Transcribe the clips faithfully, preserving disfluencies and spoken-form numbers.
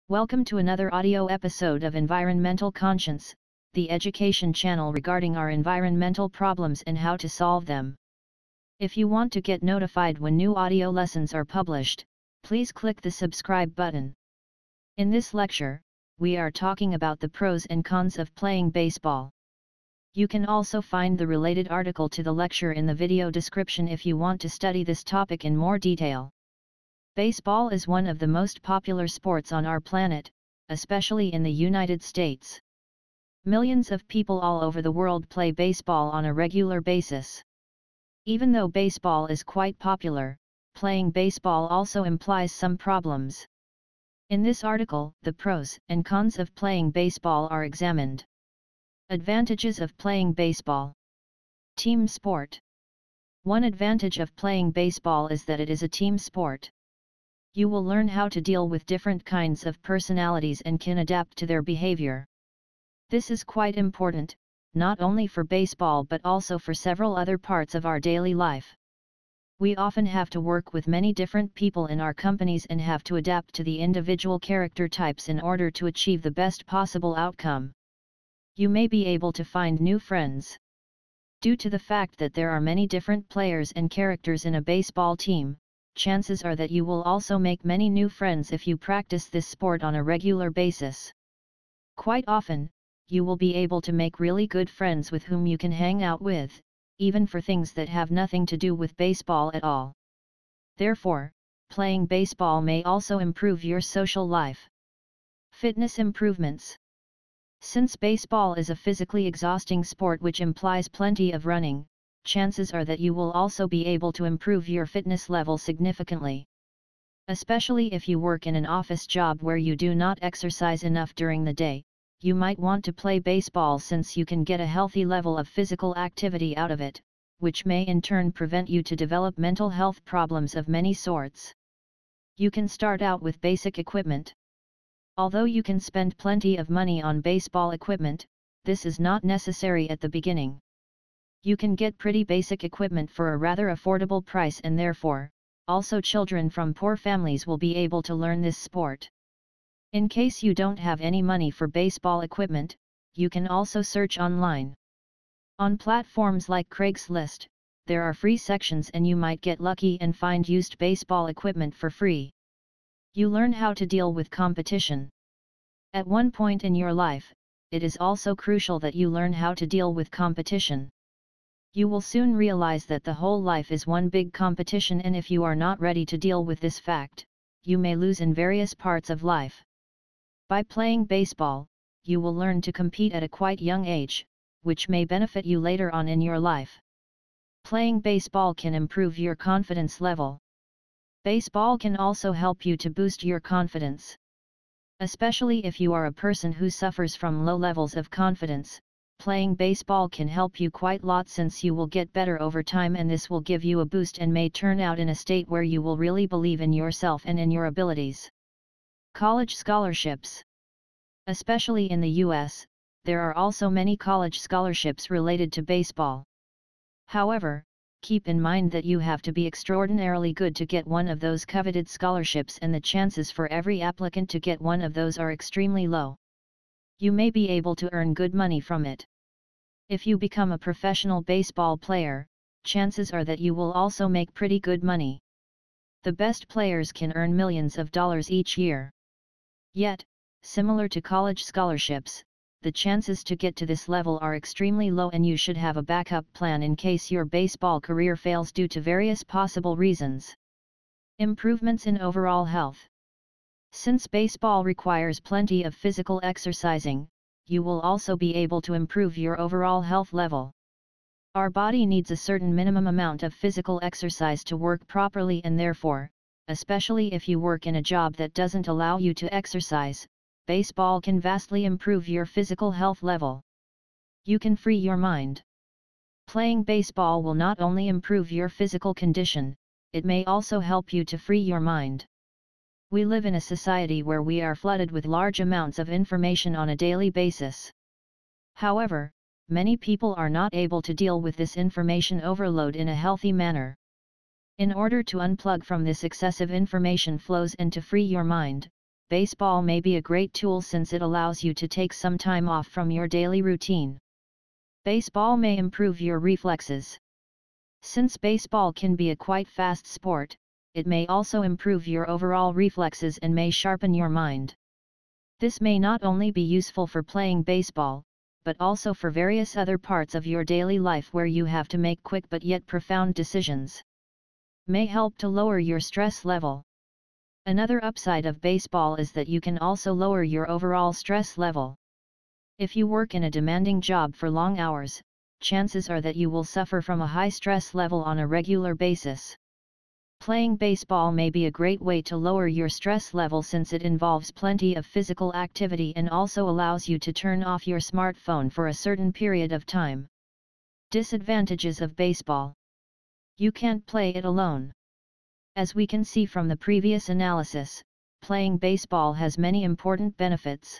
Welcome to another audio episode of Environmental Conscience, the education channel regarding our environmental problems and how to solve them. If you want to get notified when new audio lessons are published, please click the subscribe button. In this lecture, we are talking about the pros and cons of playing baseball. You can also find the related article to the lecture in the video description if you want to study this topic in more detail. Baseball is one of the most popular sports on our planet, especially in the United States. Millions of people all over the world play baseball on a regular basis. Even though baseball is quite popular, playing baseball also implies some problems. In this article, the pros and cons of playing baseball are examined. Advantages of playing baseball. Team sport. One advantage of playing baseball is that it is a team sport. You will learn how to deal with different kinds of personalities and can adapt to their behavior. This is quite important, not only for baseball but also for several other parts of our daily life. We often have to work with many different people in our companies and have to adapt to the individual character types in order to achieve the best possible outcome. You may be able to find new friends. Due to the fact that there are many different players and characters in a baseball team, chances are that you will also make many new friends if you practice this sport on a regular basis. Quite often, you will be able to make really good friends with whom you can hang out with, even for things that have nothing to do with baseball at all. Therefore, playing baseball may also improve your social life. Fitness improvements. Since baseball is a physically exhausting sport which implies plenty of running, chances are that you will also be able to improve your fitness level significantly. Especially if you work in an office job where you do not exercise enough during the day, you might want to play baseball since you can get a healthy level of physical activity out of it, which may in turn prevent you to develop mental health problems of many sorts. You can start out with basic equipment. Although you can spend plenty of money on baseball equipment, this is not necessary at the beginning. You can get pretty basic equipment for a rather affordable price and therefore, also children from poor families will be able to learn this sport. In case you don't have any money for baseball equipment, you can also search online. On platforms like Craigslist, there are free sections and you might get lucky and find used baseball equipment for free. You learn how to deal with competition. At one point in your life, it is also crucial that you learn how to deal with competition. You will soon realize that the whole life is one big competition, and if you are not ready to deal with this fact, you may lose in various parts of life. By playing baseball, you will learn to compete at a quite young age, which may benefit you later on in your life. Playing baseball can improve your confidence level. Baseball can also help you to boost your confidence. Especially if you are a person who suffers from low levels of confidence, playing baseball can help you quite a lot since you will get better over time, and this will give you a boost and may turn out in a state where you will really believe in yourself and in your abilities. College scholarships. Especially in the U S, there are also many college scholarships related to baseball. However, keep in mind that you have to be extraordinarily good to get one of those coveted scholarships, and the chances for every applicant to get one of those are extremely low. You may be able to earn good money from it. If you become a professional baseball player, chances are that you will also make pretty good money. The best players can earn millions of dollars each year. Yet, similar to college scholarships, the chances to get to this level are extremely low, and you should have a backup plan in case your baseball career fails due to various possible reasons. Improvements in overall health. Since baseball requires plenty of physical exercising, you will also be able to improve your overall health level. Our body needs a certain minimum amount of physical exercise to work properly, and therefore, especially if you work in a job that doesn't allow you to exercise, baseball can vastly improve your physical health level. You can free your mind. Playing baseball will not only improve your physical condition, it may also help you to free your mind. We live in a society where we are flooded with large amounts of information on a daily basis. However, many people are not able to deal with this information overload in a healthy manner. In order to unplug from this excessive information flows and to free your mind, baseball may be a great tool since it allows you to take some time off from your daily routine. Baseball may improve your reflexes. Since baseball can be a quite fast sport, it may also improve your overall reflexes and may sharpen your mind. This may not only be useful for playing baseball, but also for various other parts of your daily life where you have to make quick but yet profound decisions. May help to lower your stress level. Another upside of baseball is that you can also lower your overall stress level. If you work in a demanding job for long hours, chances are that you will suffer from a high stress level on a regular basis. Playing baseball may be a great way to lower your stress level since it involves plenty of physical activity and also allows you to turn off your smartphone for a certain period of time. Disadvantages of baseball. You can't play it alone. As we can see from the previous analysis, playing baseball has many important benefits.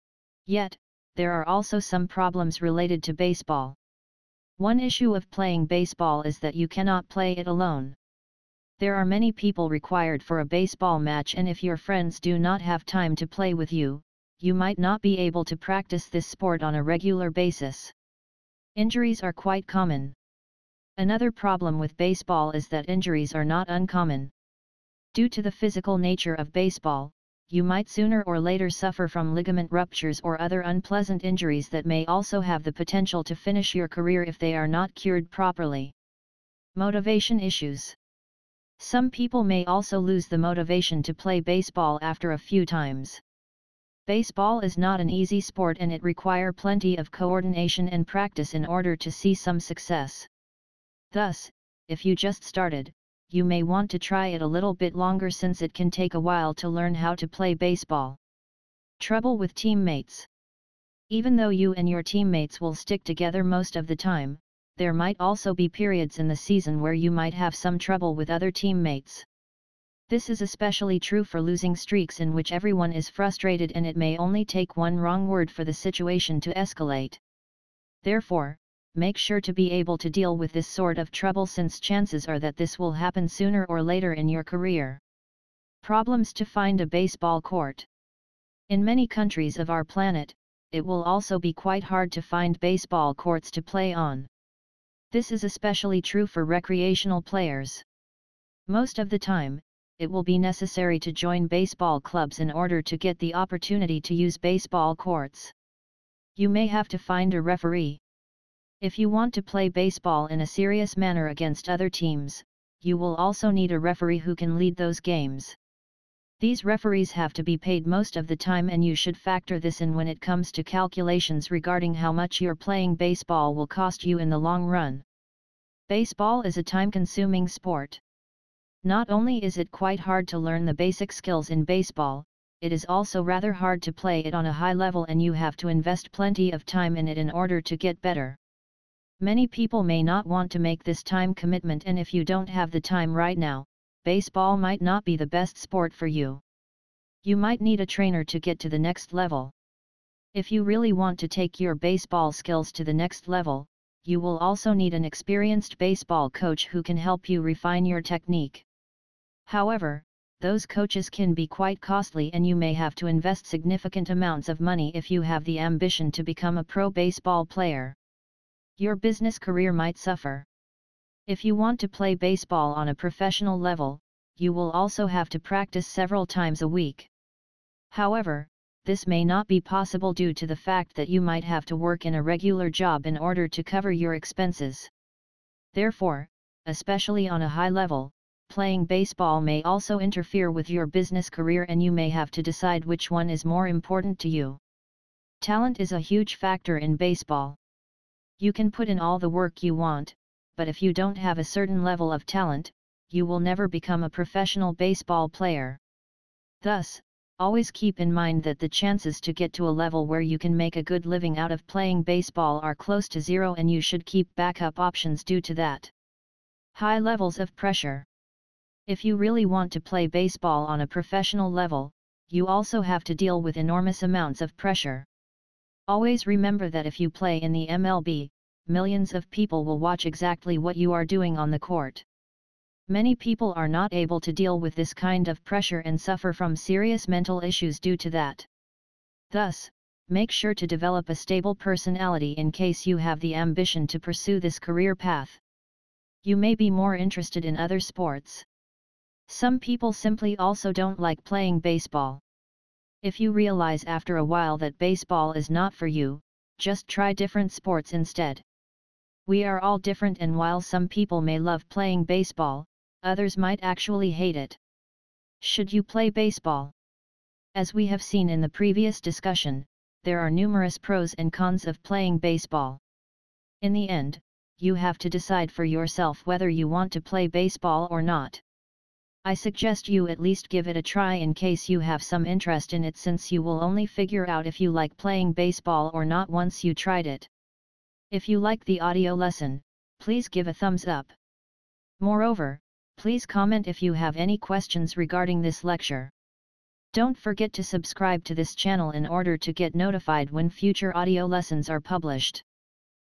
Yet, there are also some problems related to baseball. One issue of playing baseball is that you cannot play it alone. There are many people required for a baseball match, and if your friends do not have time to play with you, you might not be able to practice this sport on a regular basis. Injuries are quite common. Another problem with baseball is that injuries are not uncommon. Due to the physical nature of baseball, you might sooner or later suffer from ligament ruptures or other unpleasant injuries that may also have the potential to finish your career if they are not cured properly. Motivation issues. Some people may also lose the motivation to play baseball after a few times. Baseball is not an easy sport and it requires plenty of coordination and practice in order to see some success. Thus, if you just started, you may want to try it a little bit longer since it can take a while to learn how to play baseball. Trouble with teammates. Even though you and your teammates will stick together most of the time, there might also be periods in the season where you might have some trouble with other teammates. This is especially true for losing streaks in which everyone is frustrated and it may only take one wrong word for the situation to escalate. Therefore, make sure to be able to deal with this sort of trouble since chances are that this will happen sooner or later in your career. Problems to find a baseball court. In many countries of our planet, it will also be quite hard to find baseball courts to play on. This is especially true for recreational players. Most of the time, it will be necessary to join baseball clubs in order to get the opportunity to use baseball courts. You may have to find a referee. If you want to play baseball in a serious manner against other teams, you will also need a referee who can lead those games. These referees have to be paid most of the time and you should factor this in when it comes to calculations regarding how much your playing baseball will cost you in the long run. Baseball is a time-consuming sport. Not only is it quite hard to learn the basic skills in baseball, it is also rather hard to play it on a high level and you have to invest plenty of time in it in order to get better. Many people may not want to make this time commitment, and if you don't have the time right now, baseball might not be the best sport for you. You might need a trainer to get to the next level. If you really want to take your baseball skills to the next level, you will also need an experienced baseball coach who can help you refine your technique. However, those coaches can be quite costly and you may have to invest significant amounts of money if you have the ambition to become a pro baseball player. Your business career might suffer. If you want to play baseball on a professional level, you will also have to practice several times a week. However, this may not be possible due to the fact that you might have to work in a regular job in order to cover your expenses. Therefore, especially on a high level, playing baseball may also interfere with your business career and you may have to decide which one is more important to you. Talent is a huge factor in baseball. You can put in all the work you want, but if you don't have a certain level of talent, you will never become a professional baseball player. Thus, always keep in mind that the chances to get to a level where you can make a good living out of playing baseball are close to zero and you should keep backup options due to that. High levels of pressure. If you really want to play baseball on a professional level, you also have to deal with enormous amounts of pressure. Always remember that if you play in the M L B, millions of people will watch exactly what you are doing on the court. Many people are not able to deal with this kind of pressure and suffer from serious mental issues due to that. Thus, make sure to develop a stable personality in case you have the ambition to pursue this career path. You may be more interested in other sports. Some people simply also don't like playing baseball. If you realize after a while that baseball is not for you, just try different sports instead. We are all different, and while some people may love playing baseball, others might actually hate it. Should you play baseball? As we have seen in the previous discussion, there are numerous pros and cons of playing baseball. In the end, you have to decide for yourself whether you want to play baseball or not. I suggest you at least give it a try in case you have some interest in it, since you will only figure out if you like playing baseball or not once you tried it. If you like the audio lesson, please give a thumbs up. Moreover, please comment if you have any questions regarding this lecture. Don't forget to subscribe to this channel in order to get notified when future audio lessons are published.